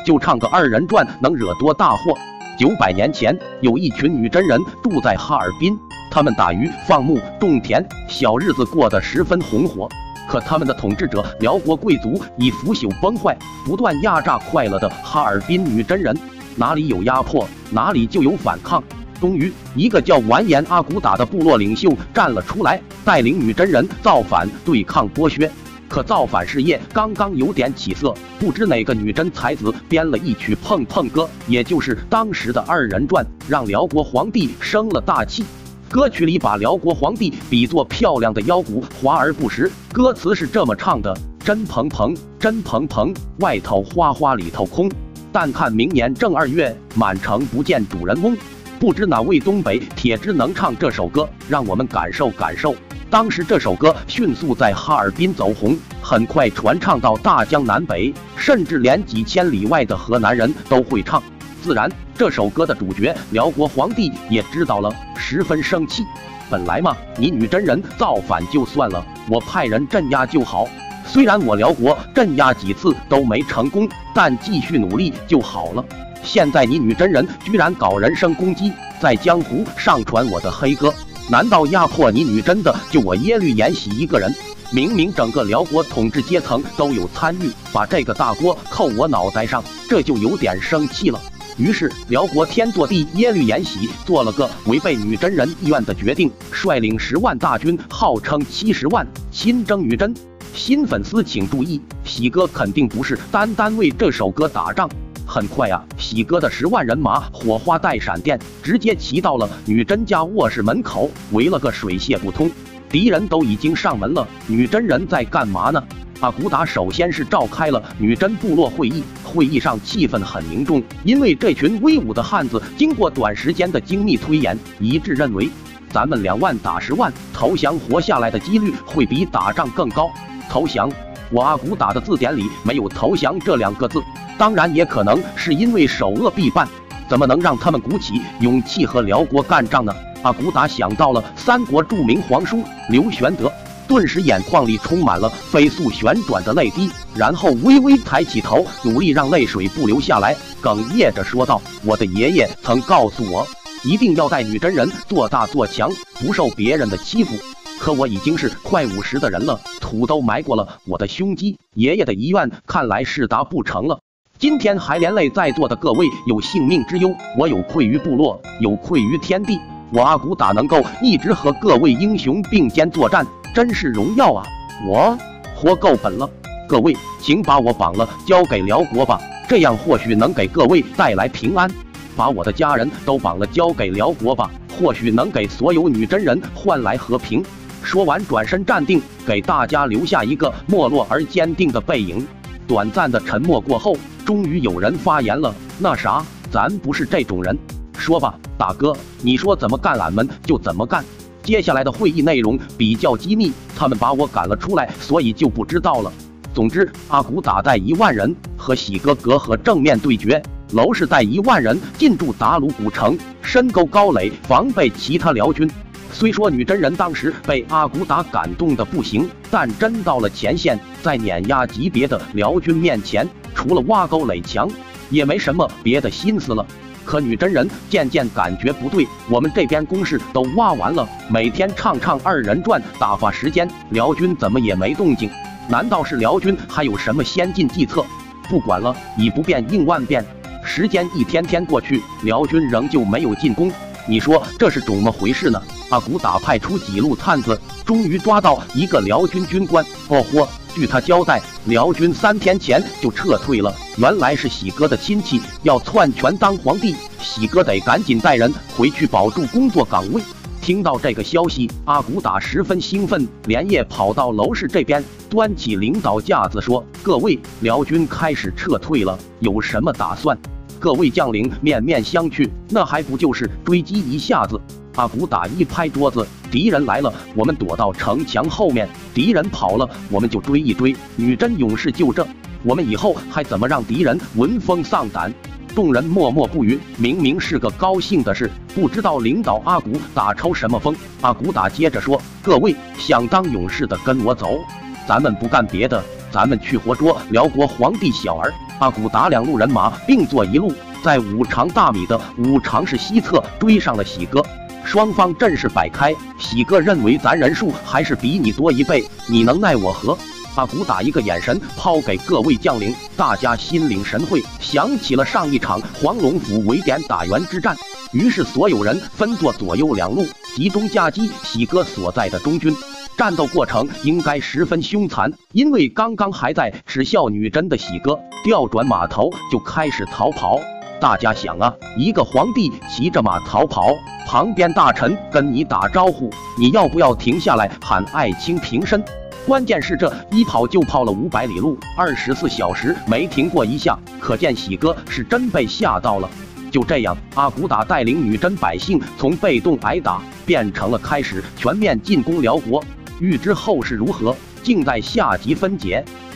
就唱个二人转，能惹多大祸？900年前，有一群女真人住在哈尔滨，他们打鱼、放牧、种田，小日子过得十分红火。可他们的统治者辽国贵族以腐朽崩坏，不断压榨快乐的哈尔滨女真人。哪里有压迫，哪里就有反抗。终于，一个叫完颜阿骨打的部落领袖站了出来，带领女真人造反，对抗剥削。可造反事业刚刚有点起色，不知哪个女真才子编了一曲碰碰歌，也就是当时的二人转，让辽国皇帝生了大气。歌曲里把辽国皇帝比作漂亮的腰鼓，华而不实。歌词是这么唱的：真蓬蓬，真蓬蓬，外头花花里头空。但看明年正2月，满城不见主人翁。不知哪位东北铁支能唱这首歌，让我们感受感受。当时这首歌迅速在哈尔滨走红，很快传唱到大江南北，甚至连几千里外的河南人都会唱。自然，这首歌的主角辽国皇帝也知道了，十分生气。本来嘛，你女真人造反就算了，我派人镇压就好。虽然我辽国镇压几次都没成功，但继续努力就好了。现在你女真人居然搞人身攻击，在江湖上传我的黑歌，难道压迫你女真的就我耶律延禧一个人？明明整个辽国统治阶层都有参与，把这个大锅扣我脑袋上，这就有点生气了。于是辽国天祚帝耶律延禧做了个违背女真人意愿的决定，率领10万大军，号称70万，亲征女真。新粉丝请注意，喜哥肯定不是单为这首歌打仗。很快啊，喜哥的10万人马火花带闪电，直接骑到了女真家卧室门口，围了个水泄不通。敌人都已经上门了，女真人在干嘛呢？阿骨打首先是召开了女真部落会议，会议上气氛很凝重，因为这群威武的汉子经过短时间的精密推演，一致认为咱们2万打10万，投降活下来的几率会比打仗更高。投降，我阿骨打的字典里没有投降这2个字，当然也可能是因为首恶必办，怎么能让他们鼓起勇气和辽国干仗呢？阿骨打想到了三国著名皇叔刘玄德，顿时眼眶里充满了飞速旋转的泪滴，然后微微抬起头，努力让泪水不流下来，哽咽着说道：我的爷爷曾告诉我，一定要带女真人做大做强，不受别人的欺负。可我已经是快50的人了，土都埋过了我的胸肌，爷爷的遗愿看来是达不成了。今天还连累在座的各位有性命之忧，我有愧于部落，有愧于天地。我阿骨打能够一直和各位英雄并肩作战，真是荣耀啊！我活够本了，各位请把我绑了交给辽国吧，这样或许能给各位带来平安。把我的家人都绑了交给辽国吧，或许能给所有女真人换来和平。说完转身站定，给大家留下一个没落而坚定的背影。短暂的沉默过后，终于有人发言了：那啥，咱不是这种人。说吧，大哥，你说怎么干俺们就怎么干。接下来的会议内容比较机密，他们把我赶了出来，所以就不知道了。总之，阿骨打带1万人和喜哥隔河正面对决，娄氏带1万人进驻达鲁古城，深沟高垒，防备其他辽军。虽说女真人当时被阿骨打感动的不行，但真到了前线，在碾压级别的辽军面前，除了挖沟垒墙，也没什么别的心思了。可女真人渐渐感觉不对，我们这边工事都挖完了，每天唱二人转打发时间，辽军怎么也没动静？难道是辽军还有什么先进计策？不管了，以不变应万变。时间一天天过去，辽军仍旧没有进攻。你说这是怎么回事呢？阿骨打派出几路探子，终于抓到一个辽军军官。哦豁，据他交代，辽军3天前就撤退了。原来是喜哥的亲戚要篡权当皇帝，喜哥得赶紧带人回去保住工作岗位。听到这个消息，阿骨打十分兴奋，连夜跑到娄氏这边，端起领导架子说：各位，辽军开始撤退了，有什么打算？各位将领面面相觑，那还不就是追击一下子？阿骨打一拍桌子：敌人来了，我们躲到城墙后面；敌人跑了，我们就追一追。女真勇士就这，我们以后还怎么让敌人闻风丧胆？众人默默不语。明明是个高兴的事，不知道领导阿骨打抽什么风。阿骨打接着说：各位想当勇士的跟我走，咱们不干别的， 咱们去活捉辽国皇帝小儿。阿骨打2路人马并作一路，在5常大米的5常氏西侧追上了喜哥。双方阵势摆开，喜哥认为咱人数还是比你多1倍，你能奈我何？阿骨打一个眼神抛给各位将领，大家心领神会，想起了上一场黄龙府围点打援之战。于是所有人分作左右2路，集中夹击喜哥所在的中军。战斗过程应该十分凶残，因为刚刚还在耻笑女真的喜哥，调转马头就开始逃跑。大家想啊，一个皇帝骑着马逃跑，旁边大臣跟你打招呼，你要不要停下来喊爱卿平身？关键是这一跑就跑了500里路，24小时没停过一下，可见喜哥是真被吓到了。就这样，阿骨打带领女真百姓从被动挨打变成了开始全面进攻辽国。欲知后事如何，静待下集分解。